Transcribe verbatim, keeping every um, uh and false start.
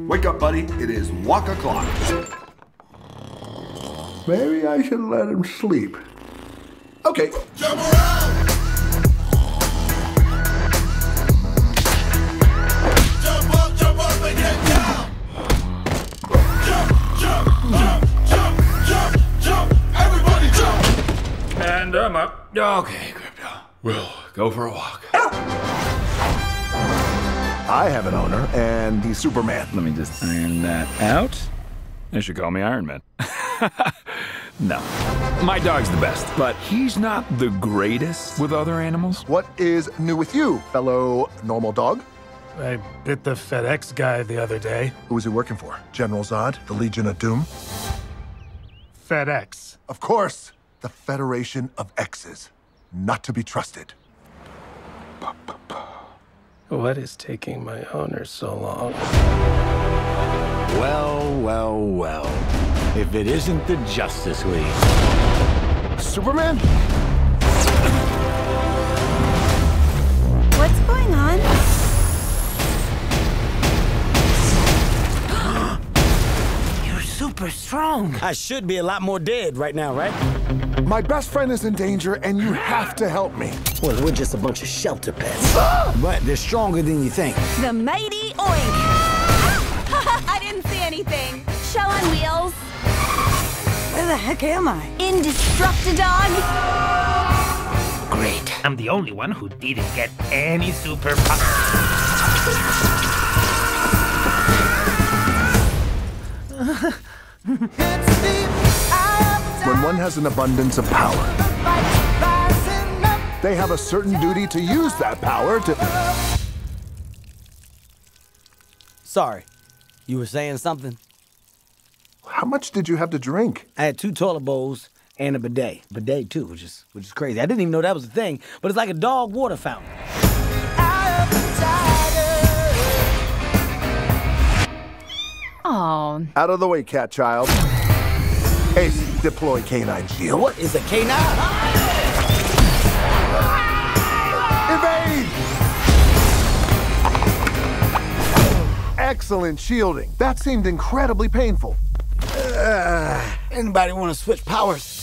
Wake up, buddy. It is walk o'clock. Maybe I should let him sleep. Okay. Jump around! Jump up, jump up and get down! Jump, jump, jump, jump, jump, jump! Everybody jump! And I'm up. Okay, Krypto. We'll go for a walk. I have an owner, and he's Superman. Let me just iron that out. They should call me Iron Man. No. My dog's the best, but he's not the greatest with other animals. What is new with you, fellow normal dog? I bit the FedEx guy the other day. Who was he working for? General Zod? The Legion of Doom? FedEx. Of course. The Federation of X's. Not to be trusted. What is taking my owner so long? Well, well, well. If it isn't the Justice League. Superman? What's going on? You're super strong. I should be a lot more dead right now, right? My best friend is in danger, and you have to help me. Well, we're just a bunch of shelter pets. But they're stronger than you think. The mighty Oink! I didn't see anything. Show on wheels. Where the heck am I? Indestructidog. Great. I'm the only one who didn't get any superpowers. When one has an abundance of power, they have a certain duty to use that power to... Sorry. You were saying something? How much did you have to drink? I had two toilet bowls and a bidet. Bidet, too, which is, which is crazy. I didn't even know that was a thing, but it's like a dog water fountain. Oh. Out of the way, cat child. Ace, deploy canine shield. What is a canine? Evade! Excellent shielding. That seemed incredibly painful. Uh, anybody want to switch powers?